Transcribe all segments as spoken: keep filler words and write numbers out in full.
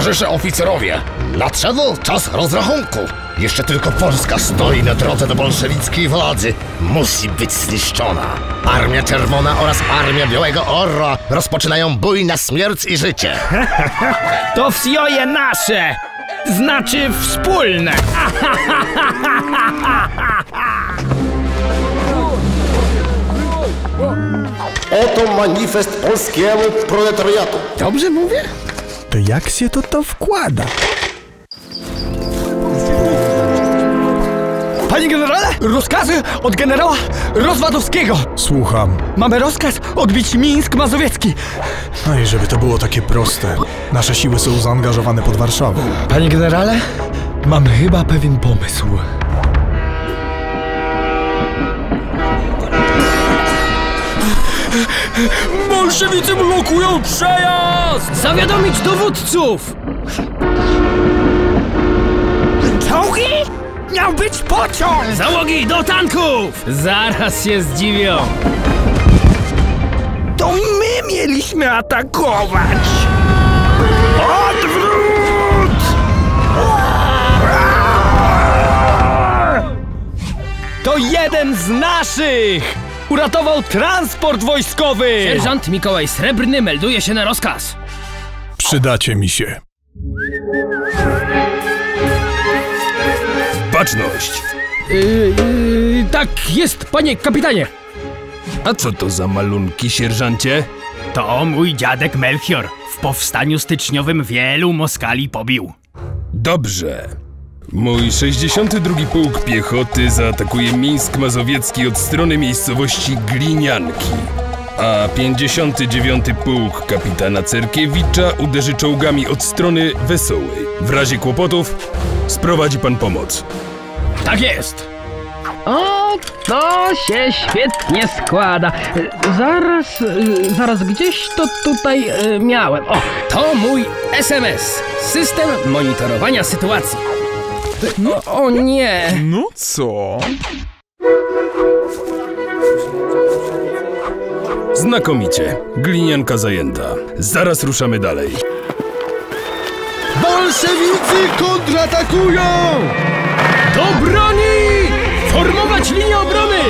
towarzysze oficerowie, nadszedł czas rozrachunku. Jeszcze tylko Polska stoi na drodze do bolszewickiej władzy. Musi być zniszczona. Armia Czerwona oraz Armia Białego Orła rozpoczynają bój na śmierć i życie. To wsioje nasze! Znaczy wspólne! Oto manifest polskiego proletariatu. Dobrze mówię? To jak się to to wkłada? Panie generale, rozkazy od generała Rozwadowskiego. Słucham. Mamy rozkaz odbić Mińsk Mazowiecki. No i żeby to było takie proste. Nasze siły są zaangażowane pod Warszawą. Panie generale, mam chyba pewien pomysł. Bolszewicy blokują przejazd! Zawiadomić dowódców! Czołgi? Miał być pociąg! Załogi do tanków! Zaraz się zdziwią! To my mieliśmy atakować! Odwrót! To jeden z naszych! Uratował transport wojskowy! Sierżant Mikołaj Srebrny melduje się na rozkaz. Przydacie mi się. Baczność! Yy, yy, tak jest, panie kapitanie. A co to za malunki, sierżancie? To mój dziadek Melchior. W powstaniu styczniowym wielu Moskali pobił. Dobrze. Mój sześćdziesiąty drugi Pułk Piechoty zaatakuje Mińsk Mazowiecki od strony miejscowości Glinianki, a pięćdziesiąty dziewiąty Pułk kapitana Cerkiewicza uderzy czołgami od strony Wesołej. W razie kłopotów sprowadzi pan pomoc. Tak jest. O, to się świetnie składa. Zaraz, zaraz gdzieś to tutaj miałem. O, to mój S M S. System monitorowania sytuacji. No, o nie! No co? Znakomicie. Glinianka zajęta. Zaraz ruszamy dalej. Bolszewicy kontratakują! Do broni! Formować linię obrony!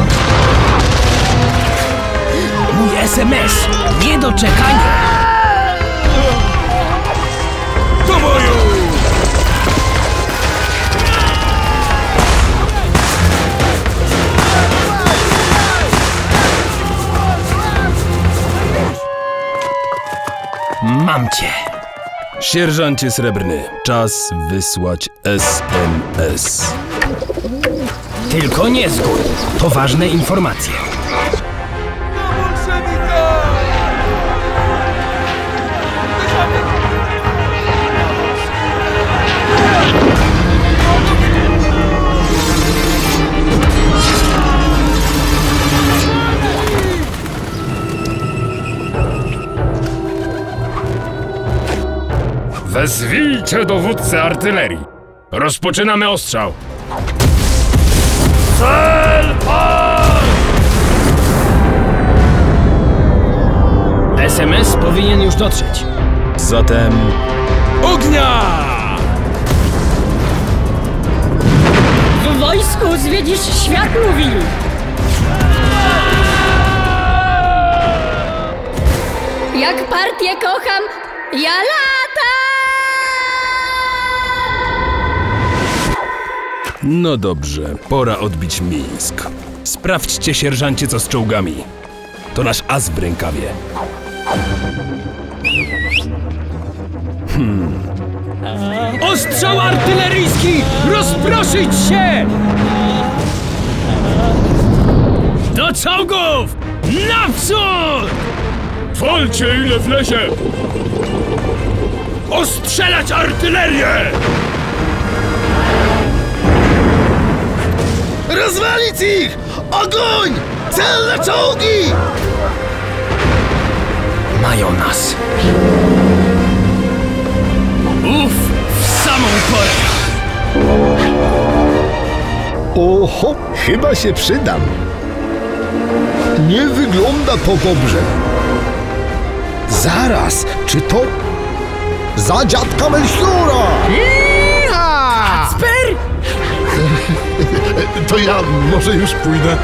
Mój S M S. Nie do czekania! Do boju! Mam cię. Sierżancie Srebrny, czas wysłać S M S. Tylko nie zgód. To ważne informacje. Wezwijcie dowódcę artylerii. Rozpoczynamy ostrzał. Cel pan! S M S powinien już dotrzeć. Zatem... ognia! W wojsku zwiedzisz świat, mówili. Jak partię kocham, ja latam! No dobrze, pora odbić Mińsk. Sprawdźcie, sierżancie, co z czołgami. To nasz as w rękawie. Hmm. Ostrzał artyleryjski! Rozproszyć się! Do czołgów! Naprzód! Walcie ile wlezie! Ostrzelać artylerię! Rozwalić ich! Ogoń! Cel na czołgi! Mają nas. Uf, w samą porę. Oho, chyba się przydam. Nie wygląda to dobrze. Zaraz, czy to... Za dziadka Melchiora! Kacper! To ja może już pójdę.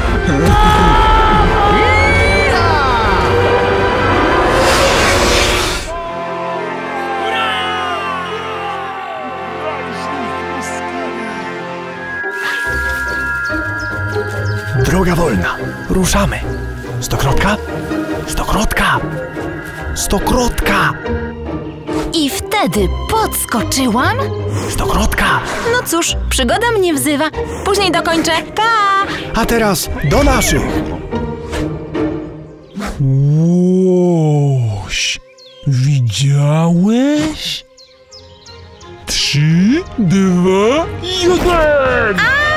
Droga wolna. Ruszamy. Stokrotka? Stokrotka! Stokrotka! I wtedy podskoczyłam. Stokrotka! No cóż, przygoda mnie wzywa. Później dokończę. Pa! A teraz do naszych! Łoś! Widziałeś? Trzy, dwa, jeden!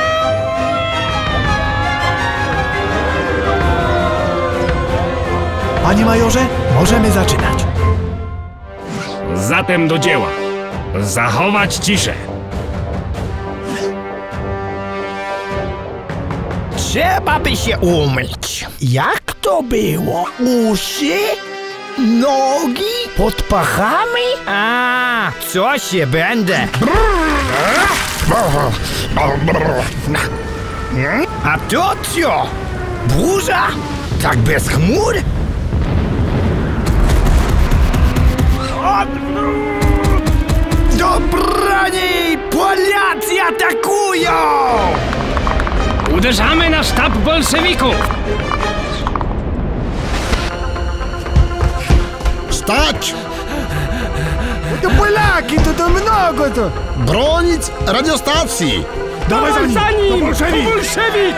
Panie majorze, możemy zaczynać. Zatem do dzieła. Zachować ciszę. Trzeba by się umyć. Jak to było? Uszy? Nogi? Pod pachami? A, co się będę? A to co? Burza? Tak bez chmur? Do broni! Polacy atakują! Uderzamy na sztab bolszewików! Stać! To Polaki, to to mnogo to! Bronić radiostacji! Dawaj za nim! Za nim! To bolszewik! bolszewik!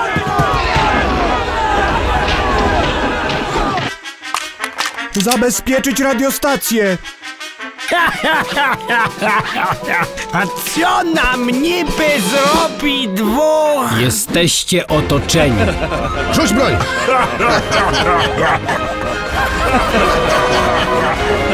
Zabezpieczyć radiostację! A co nam niby zrobi dwóch? Jesteście otoczeni. Rzuć broń!